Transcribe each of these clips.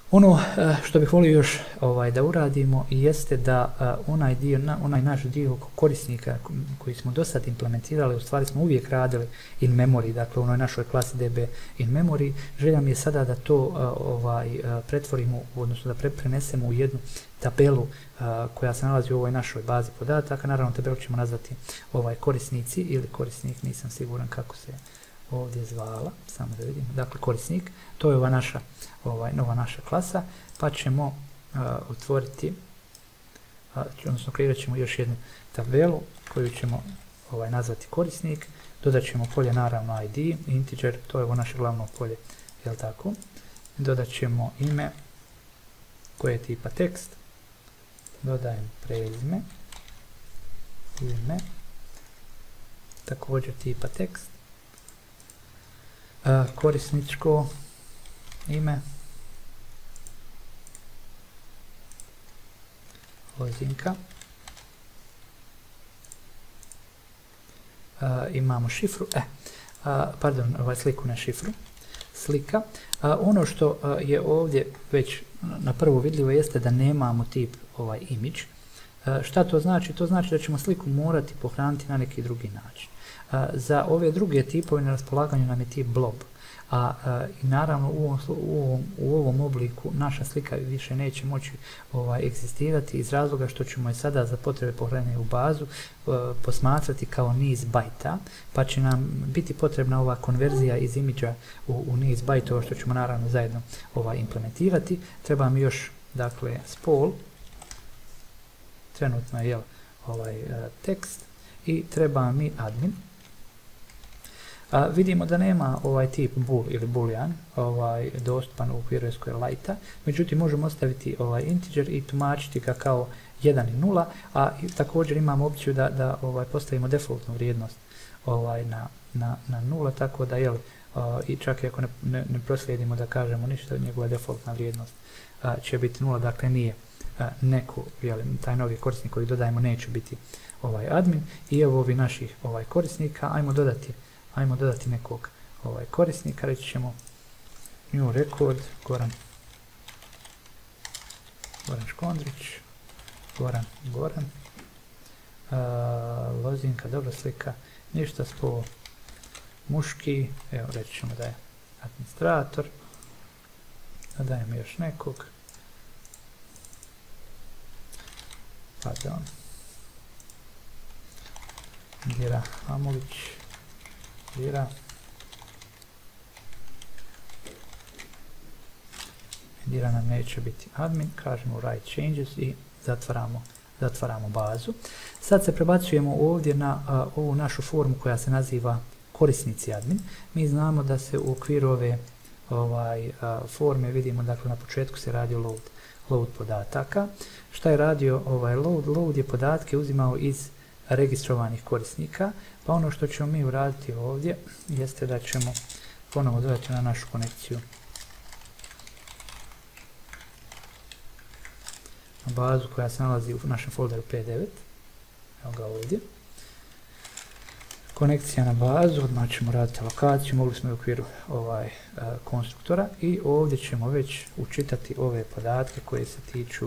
Ono što bih volio još da uradimo jeste da onaj naš dio korisnika koji smo do sad implementirali, u stvari smo uvijek radili in memory, dakle u onoj našoj klasi DB in memory, želja mi je sada da to pretvorimo, odnosno da prenesemo u jednu tabelu koja se nalazi u ovoj našoj bazi podataka. Naravno, tabelu ćemo nazvati korisnici ili korisnik, nisam siguran kako se ovdje zvala, samo da vidimo, dakle korisnik, to je ova naša nova naša klasa, pa ćemo otvoriti, odnosno kreirat ćemo još jednu tabelu koju ćemo nazvati korisnik, dodat ćemo polje naravno ID, integer, to je ovo naše glavno polje, jel tako? Dodat ćemo ime koje je tipa tekst, dodajem prezime, ime, također tipa tekst, korisničko ime, lozinka, imamo šifru, sliku na šifru, slika. Ono što je ovdje već na prvo vidljivo jeste da nemamo tip image. Šta to znači? To znači da ćemo sliku morati pohraniti na neki drugi način. Za ove druge tipove na raspolaganju nam je tip blob, i naravno u ovom obliku naša slika više neće moći egzistirati iz razloga što ćemo je sada za potrebe pohranjene u bazu posmatrati kao niz bajta, pa će nam biti potrebna ova konverzija iz imidža u niz bajtova, što ćemo naravno zajedno implementirati. Treba mi još, dakle, spol, trenutno je tekst, i treba mi admin. Vidimo da nema ovaj tip bool ili boolean dostupan u okviru SQLite-a, međutim možemo ostaviti integer i tumačiti ga kao 1 i 0, a također imamo opciju da postavimo defaultnu vrijednost na 0, tako da i čak i ako ne proslijedimo da kažemo ništa, njegova defaultna vrijednost će biti 0, dakle nije neko, taj novi korisnik koji dodajemo neće biti admin. I evo ovi naših korisnika, ajmo dodati nekog korisnika, reći ćemo new record, Goran Škondrić, Goran, lozinka, dobra slika, ništa, spol muški, evo reći ćemo da je administrator, dodajemo još nekog, Gira Amović, Dira nam neće biti admin, kažemo write changes i zatvaramo bazu. Sad se prebacujemo ovdje na ovu našu formu koja se naziva korisnici admin. Mi znamo da se u okviru ove forme vidimo, dakle na početku se radio load podataka. Šta je radio load? Load je podatke uzimao iz registrovanih korisnika, pa ono što ćemo mi uraditi ovdje jeste da ćemo ponovo dodati na našu konekciju na bazu koja se nalazi u našem folderu P9, evo ga ovdje, konekcija na bazu, odmah ćemo raditi alokaciju, mogli smo u okviru konstruktora, i ovdje ćemo već učitati ove podatke koje se tiču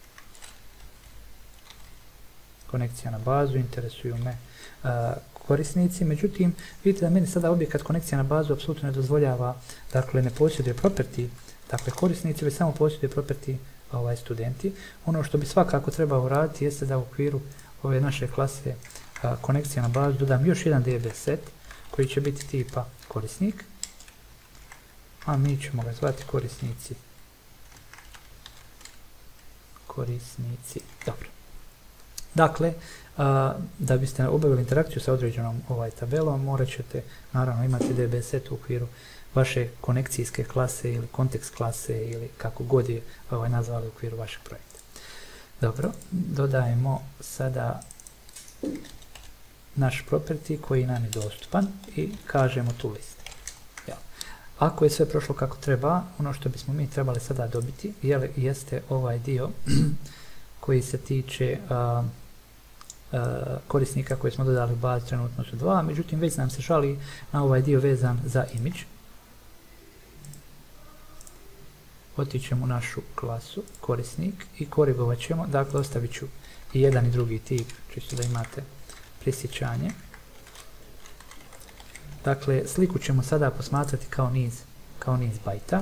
konekcija na bazu, interesuju me korisnici. Međutim, vidite da meni sada objekat konekcija na bazu apsolutno ne dozvoljava, dakle ne posjeduje property, dakle korisnici, već samo posjeduje property studenti. Ono što bi svakako trebao uraditi jeste da u okviru ove naše klase konekcija na bazu dodam još jedan DB set koji će biti tipa korisnik, a mi ćemo ga zvati korisnici. Dobro. Dakle, da biste obavili interakciju sa određenom tabelom, morat ćete naravno imati DB set u okviru vaše konekcijske klase ili kontekst klase ili kako god je nazvali u okviru vašeg projekta. Dobro, dodajemo sada naš property koji nam je dostupan i kažemo to list. Ako je sve prošlo kako treba, ono što bismo mi trebali sada dobiti jeste ovaj dio koji se tiče korisnika koje smo dodali u bazi, trenutno su 2, međutim već nam se žali na ovaj dio vezan za image. otićemo u našu klasu korisnik i korigovat ćemo, dakle ostavit ću i jedan i drugi tip, čisto da imate prisjećanje. Dakle, sliku ćemo sada posmatrati kao niz bajta.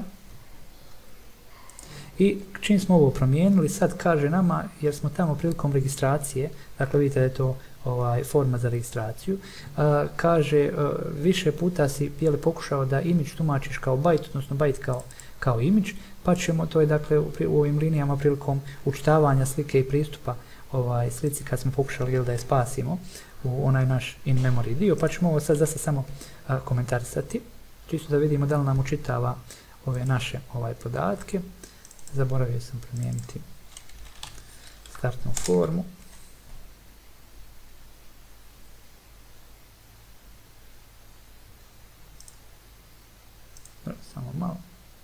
I čim smo ovo promijenili, sad kaže nama, jer smo tamo prilikom registracije, dakle vidite da je to forma za registraciju, kaže više puta si pokušao da imidž tumačiš kao bajt, odnosno bajt kao imidž, pa ćemo, to je dakle u ovim linijama prilikom učitavanja slike i pristupa slici kad smo pokušali da je spasimo u onaj naš in-memory dio, pa ćemo ovo sad zase samo komentarisati, čisto da vidimo da li nam učitava ove naše podatke. Zaboravio sam promijeniti startnu formu. Samo malo.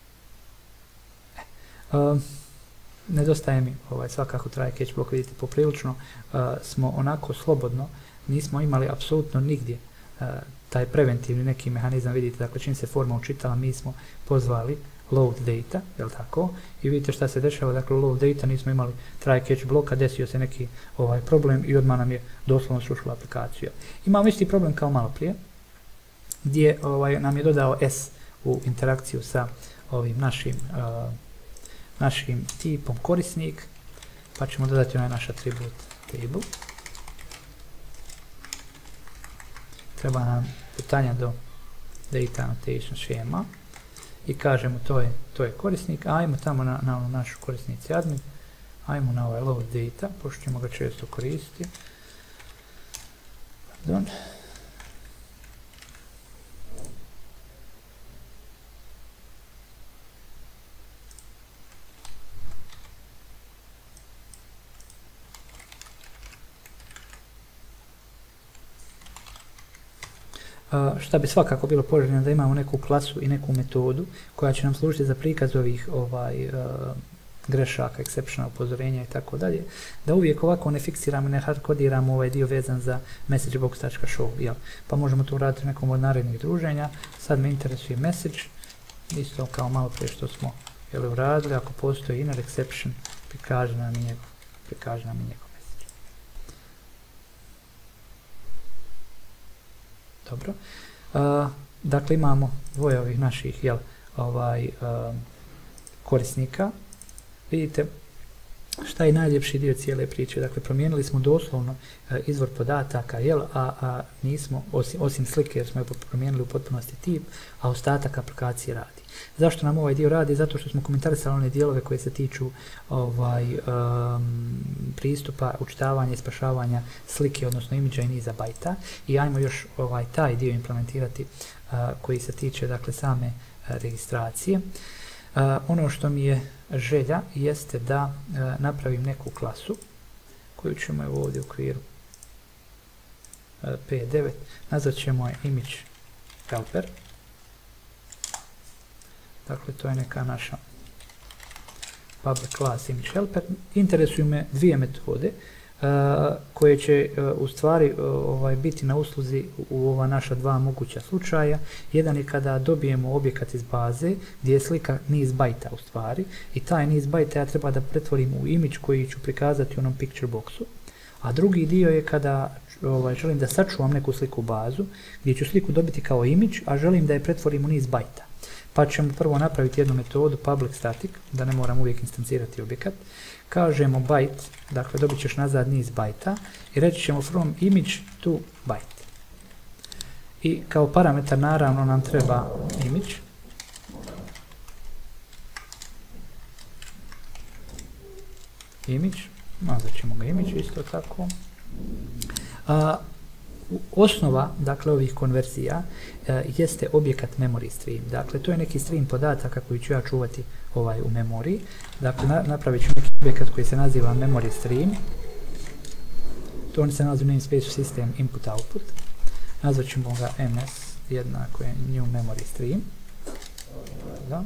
Nedostaje mi svakako try catch block, vidite poprilično smo onako slobodno, nismo imali apsolutno nigdje taj preventivni neki mehanizam, vidite, dakle čim se forma učitala mi smo pozvali load data, jel tako? I vidite šta se dešava, dakle u load data nismo imali try catch bloka, desio se neki problem i odmah nam je doslovno srušila aplikaciju. Imamo isti problem kao malo prije, gdje nam je dodao S u interakciju sa ovim našim tipom korisnik, pa ćemo dodati onaj naš attribut table. Treba nam putanja do data annotation schema i kažemo to je korisnik, ajmo tamo na našu korisnici admin, ajmo na ovaj load data, pošto ćemo ga često koristiti. Pardon. Šta bi svakako bilo poželjno da imamo neku klasu i neku metodu koja će nam služiti za prikaz ovih grešaka, exceptiona, upozorenja i tako dalje, da uvijek ovako ne fiksiramo i ne hardkodiramo ovaj dio vezan za messagebox.show, pa možemo to uraditi nekom od narednih druženja. Sad me interesuje message, isto kao malo prije što smo uradili, ako postoji inner exception, prikaže nam i njegov. Dobro. Dakle, imamo dvoje ovih naših korisnika. Vidite šta je najljepši dio cijele priče. Dakle, promijenili smo doslovno izvor podataka, a nismo, osim slike jer smo je promijenili u potpunosti tip, a ostatak aplikacije radi. Zašto nam ovaj dio radi? Zato što smo komentarisali one dijelove koje se tiču pristupa, učitavanja i spašavanja slike, odnosno imidža i niza bajta. I ajmo još taj dio implementirati koji se tiče dakle same registracije. Ono što mi je želja jeste da napravim neku klasu koju ćemo ovdje u okviru P9, nazvat ćemo je image helper. Dakle, to je neka naša public class image helper. Interesuju me dvije metode koje će u stvari biti na usluzi u ova naša dva moguća slučaja. Jedan je kada dobijemo objekat iz baze gdje je slika niz bajta u stvari i taj niz bajta ja treba da pretvorim u imidž koji ću prikazati u onom picture boxu. A drugi dio je kada želim da sačuvam neku sliku bazu gdje ću sliku dobiti kao imidž, a želim da je pretvorim u niz bajta. Pa ćemo prvo napraviti jednu metodu public static, da ne moram uvijek instancirati objekat. Kažemo byte, dakle dobit ćeš nazad niz bajta i reći ćemo from image to byte. I kao parametar naravno nam treba image. Nazvat ćemo ga image isto tako. Osnova, dakle, ovih konverzija jeste objekat memory stream. Dakle, to je neki stream podataka koji ću ja čuvati u memoriji. Dakle, napravit ću neki objekat koji se naziva memory stream. To on se naziva namespace system input output. Nazvat ćemo ga ms jednako je new memory stream. Da.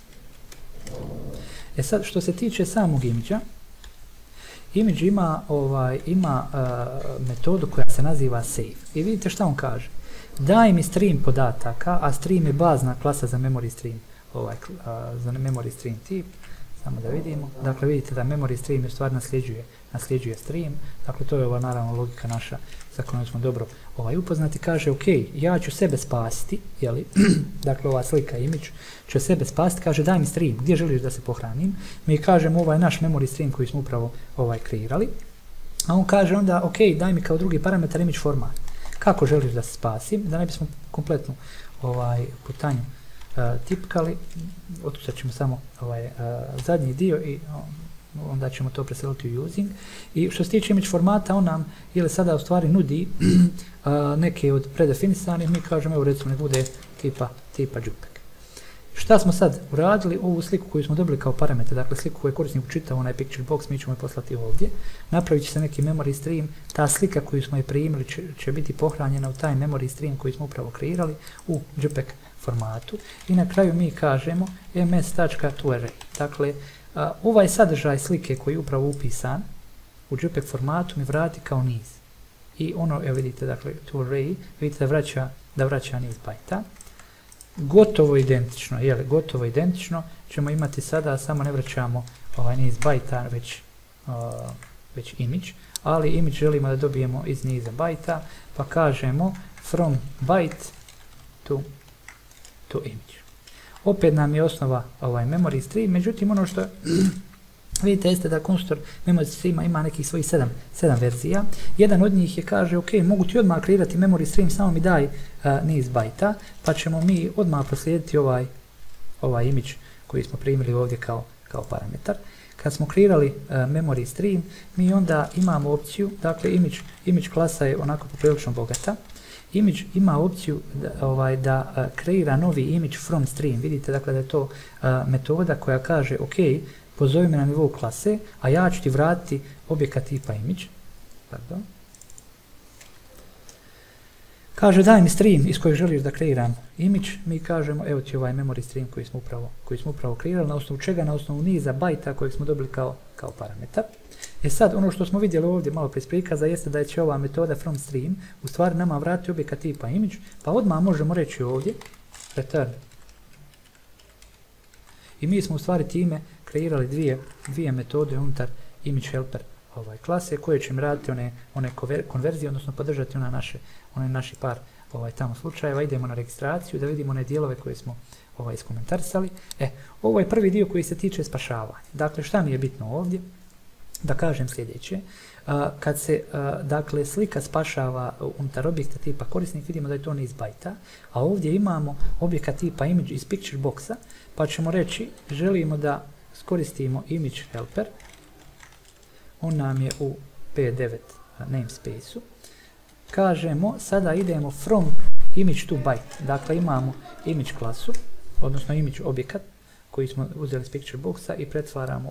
Sad, što se tiče samog imidža, imidž ima metodu koja se naziva save. I vidite šta on kaže. Daj mi stream podataka, a stream je bazna klasa za memory stream za memory stream tip, samo da vidimo. Dakle, vidite da memory stream u stvari nasljeđuje stream. Dakle, to je ova naravno logika naša sa kojom smo dobro upoznati. Kaže, ok, ja ću sebe spasiti, jeli? Dakle, ova slika image će sebe spasiti. Kaže, daj mi stream, gdje želiš da se pohranim? Mi kažemo, ovaj naš memory stream koji smo upravo kreirali. A on kaže onda, ok, daj mi kao drugi parametar image format. Kako želiš da se spasim? Da ne bismo kompletnu putanju tipkali, otucat ćemo samo zadnji dio i onda ćemo to preseliti u using. I što se tiče image formata, on nam sada u stvari nudi neke od predefinisanih, mi kažemo, evo recimo ne bude tipa JPEG. Šta smo sad uradili? Ovu sliku koju smo dobili kao parametar, dakle sliku koju je korisnik učitao, onaj picture box, mi ćemo je poslati ovdje. Napravit će se neki memory stream, ta slika koju smo je primili će biti pohranjena u taj memory stream koji smo upravo kreirali u JPEG formatu. I na kraju mi kažemo ms.toArray. Dakle, ovaj sadržaj slike koji je upravo upisan u JPEG formatu mi vrati kao niz. I ono, evo vidite, dakle, toArray, vidite da vraća niz bajta. Gotovo identično ćemo imati sada, samo ne vraćamo niz bajta, već image, ali image želimo da dobijemo iz niza bajta, pa kažemo from byte to image. Opet nam je osnova memory stream, međutim ono što vidite jeste da konstruktor memory streama ima nekih svojih 7 verzija. Jedan od njih je kaže, ok, mogu ti odmah kreirati memory stream, samo mi daj niz bajta, pa ćemo mi odmah proslijediti ovaj image koji smo primili ovdje kao parametar. Kad smo kreirali memory stream, mi onda imamo opciju, dakle image klasa je onako poprilično bogata. Image ima opciju da kreira novi image from stream. Vidite dakle da je to metoda koja kaže, ok, pozovi me na nivou klase, a ja ću ti vratiti objekat tipa image. Pardon. Kaže, daj mi stream iz kojeg želiš da kreiram image, mi kažemo, evo ti ovaj memory stream koji smo upravo kreirali, na osnovu čega? Na osnovu niza bajta kojeg smo dobili kao parametar. Sad, ono što smo vidjeli ovdje malo prije prikaza jeste da će ova metoda from stream u stvari nama vratiti objekat tipa image, pa odmah možemo reći ovdje return. I mi smo u stvari time kreirali dvije metode unutar image helper klase koje će im raditi one konverzije, odnosno podržati one naši par tamo slučajeva. Idemo na registraciju da vidimo one dijelove koje smo iskomentarisali. Ovo je prvi dio koji se tiče spašavanja. Dakle, šta mi je bitno ovdje? Da kažem sljedeće. Kad se dakle slika spašava unutar objekta tipa korisnik, vidimo da je to niz bajta, a ovdje imamo objekat tipa image iz picture boxa, pa ćemo reći želimo da iskoristimo image helper. On nam je u P9 namespace-u. Kažemo, sada idemo from image to byte. Dakle, imamo image klasu, odnosno image objekat koji smo uzeli iz picture boxa i pretvaramo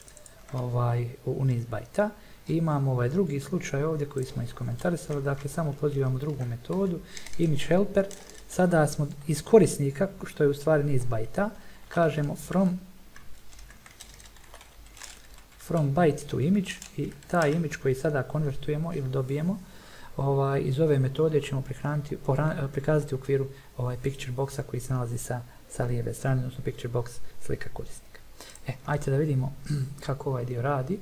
u niz bajta. I imamo ovaj drugi slučaj ovdje koji smo iskomentarisali, dakle samo pozivamo drugu metodu, image helper. Sada smo iz korisnika, što je u stvari niz bajta, kažemo from byte to image i taj image koji sada konvertujemo ili dobijemo iz ove metode ćemo prikazati u okviru picture boxa koji se nalazi sa lijeve strane, odnosno picture box slika korisnika. Ajde da vidimo kako ovaj dio radi.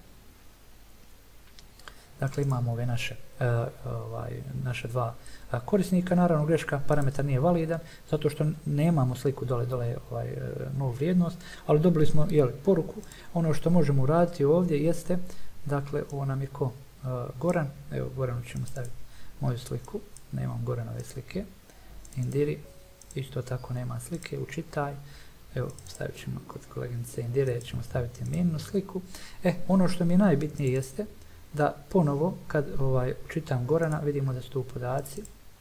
Dakle, imamo ove naše dva korisnika. Naravno, greška, parametar nije validan, zato što nemamo sliku dole novu vrijednost, ali dobili smo poruku. Ono što možemo uraditi ovdje jeste, dakle, ovo nam je ko Goran, evo Goranu ćemo staviti moju sliku, nemam Goranove slike, Indiri, isto tako nema slike, učitaj, evo stavit ćemo kod koleginice Indire, ćemo staviti njenu sliku. Ono što mi je najbitnije jeste da ponovo kad učitam Gorana vidimo da su tu podaci,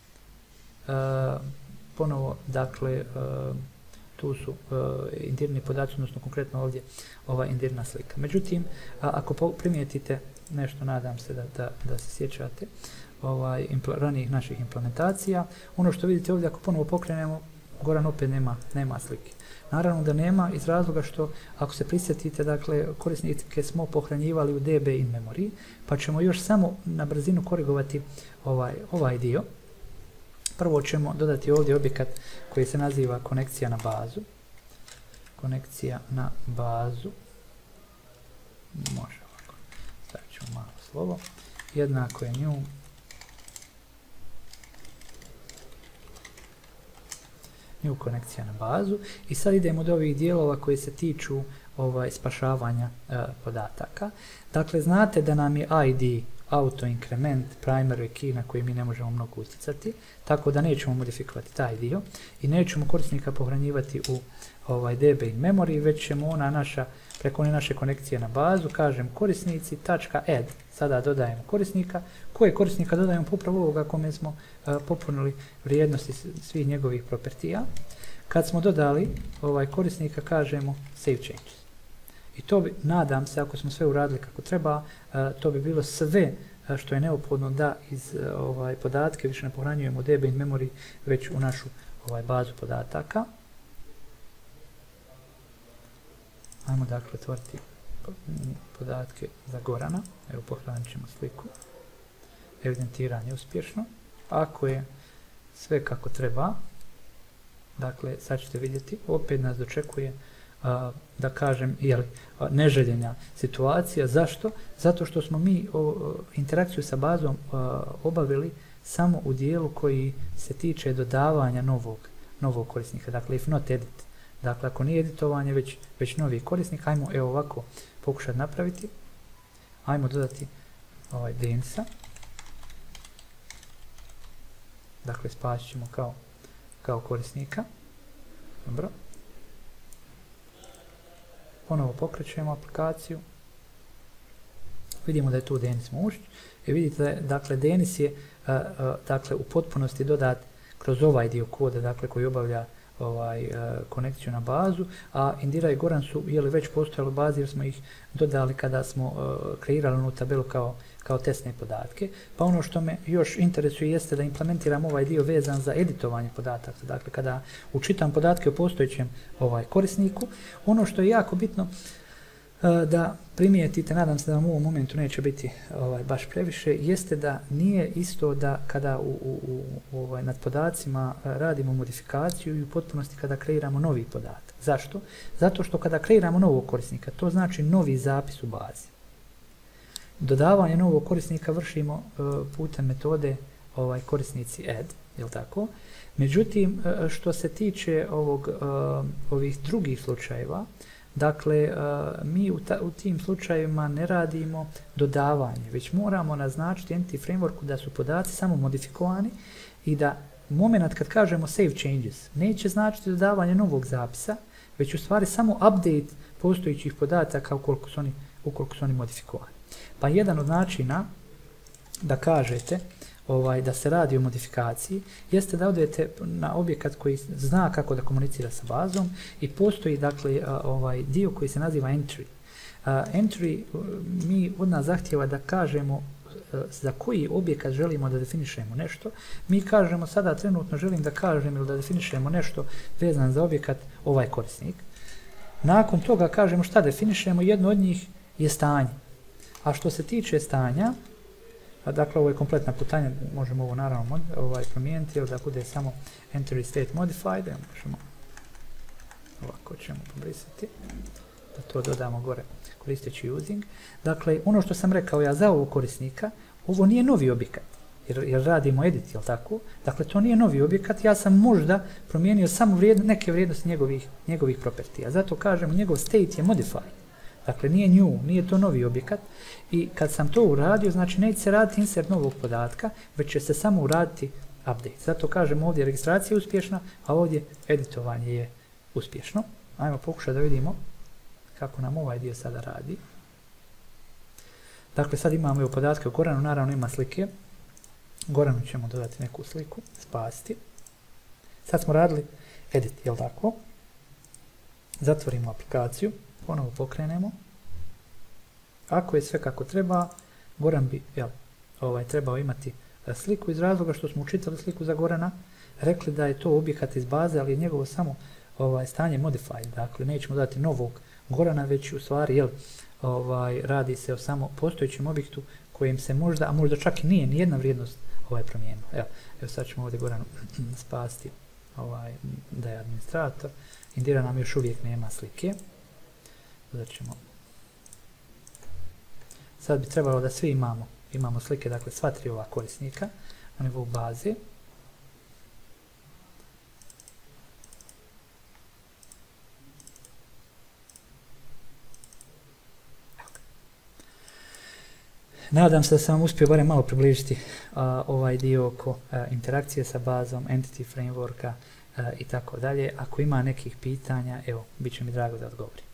ponovo dakle tu su indirni podaci, odnosno konkretno ovdje ova indirna slika. Međutim, ako primijetite nešto, nadam se da se sjećate ranijih naših implementacija, ono što vidite ovdje ako ponovo pokrenemo, Goran opet nema slike. Naravno da nema iz razloga što, ako se prisjetite, dakle, korisnike smo pohranjivali u DB in memory, pa ćemo još samo na brzinu korigovati ovaj dio. Prvo ćemo dodati ovdje objekat koji se naziva konekcija na bazu. konekcija na bazu, može ovako, stavit ćemo malo slovo, jednako je new konekcija na bazu i sad idemo do ovih dijelova koji se tiču spašavanja podataka. Dakle, znate da nam je ID auto increment primary key na koji mi ne možemo mnogo utjecati, tako da nećemo modifikovati taj dio i nećemo korisnika pohranjivati u DB in memory, već ćemo preko one naše konekcije na bazu, kažem korisnici .add, sada dodajemo korisnika, koje korisnika dodajemo upravo ovoga kome smo popunili vrijednosti svih njegovih propertija. Kad smo dodali korisnika, kažemo save changes. I to bi, nadam se, ako smo sve uradili kako treba, to bi bilo sve što je neophodno da iz podatke više ne pohranjujemo u DB in memory, već u našu bazu podataka. Ajmo dakle otvoriti podatke za Gorana. Evo, pohranit ćemo sliku. Evidentiranje uspješno. Ako je sve kako treba, dakle, sad ćete vidjeti, opet nas dočekuje da kažem, neželjena situacija. Zašto? Zato što smo mi interakciju sa bazom obavili samo u dijelu koji se tiče dodavanja novog korisnika, dakle if not edit. Dakle, ako nije editovanje, već novi korisnik, ajmo evo ovako pokušati napraviti. Ajmo dodati Denisa. Dakle, spasit ćemo kao korisnika. Dobro. Ponovo pokrećujemo aplikaciju. Vidimo da je tu Denis Mušić. I vidite, dakle, Denis je u potpunosti dodat kroz ovaj dio koda, dakle, koji obavlja konekciju na bazu, a Indira i Goran su već postojali u bazi jer smo ih dodali kada smo kreirali onu tabelu kao testne podatke. Pa ono što me još interesuje jeste da implementiram ovaj dio vezan za editovanje podataka. Dakle, kada učitam podatke o postojećem korisniku, ono što je jako bitno da primijetite, nadam se da vam u ovom momentu neće biti baš previše, jeste da nije isto da kada nad podacima radimo modifikaciju i u potpunosti kada kreiramo novi podatak. Zašto? Zato što kada kreiramo novog korisnika, to znači novi zapis u bazi. Dodavanje novog korisnika vršimo putem metode korisnici add, jel tako? Međutim, što se tiče ovih drugih slučajeva, dakle, mi u tim slučajevima ne radimo dodavanje, već moramo naznačiti Entity Frameworku da su podaci samo modifikovani i da moment kad kažemo save changes neće značiti dodavanje novog zapisa, već u stvari samo update postojećih podataka ukoliko su oni modifikovani. Pa jedan od načina da kažete da se radi o modifikaciji jeste da odete na objekat koji zna kako da komunicira sa bazom i postoji dakle dio koji se naziva entry. Entry mi od nas zahtjeva da kažemo za koji objekat želimo da definišemo nešto. Mi kažemo sada trenutno želim da kažem ili da definišemo nešto vezan za objekat ovaj korisnik. Nakon toga kažemo šta definišemo, jedno od njih je stanje. A što se tiče stanja, dakle, ovo je kompletna putanja, možemo ovo naravno promijeniti, da bude samo entry state modified, možemo ovako ćemo pobrisati, da to dodamo gore koristeći using. Dakle, ono što sam rekao ja za ovog korisnika, ovo nije novi objekat, jer radimo edit, jel tako? Dakle, to nije novi objekat, ja sam možda promijenio samo neke vrijednosti njegovih propertija, zato kažemo njegov state je modified. Dakle, nije new, nije to novi objekat i kad sam to uradio, znači neće se raditi insert novog podatka, već će se samo uraditi update. Zato kažem ovdje registracija je uspješna, a ovdje editovanje je uspješno. Ajmo pokušati da vidimo kako nam ovaj dio sada radi. Dakle, sad imamo podatke o Goranu, naravno ima slike. Goranu ćemo dodati neku sliku, spasiti. Sad smo radili edit, jel tako? Zatvorimo aplikaciju. Ponovo pokrenemo. Ako je sve kako treba, Goran bi trebao imati sliku iz razloga što smo učitali sliku za Gorana, rekli da je to objekat iz baze, ali je njegovo samo stanje modified, dakle nećemo dati novog Gorana, već u stvari radi se o samo postojećem objektu kojim se možda, a možda čak i nije nijedna vrijednost promijenila. Evo sad ćemo ovdje Goranu spasti da je administrator Indira nam još uvijek nema slike. Sad bi trebalo da svi imamo slike, dakle sva 3 ova korisnika na nivou baze. Nadam se da sam vam uspio barem malo približiti ovaj dio oko interakcije sa bazom, entity frameworka i tako dalje. Ako ima nekih pitanja, evo, bit će mi drago da odgovorim.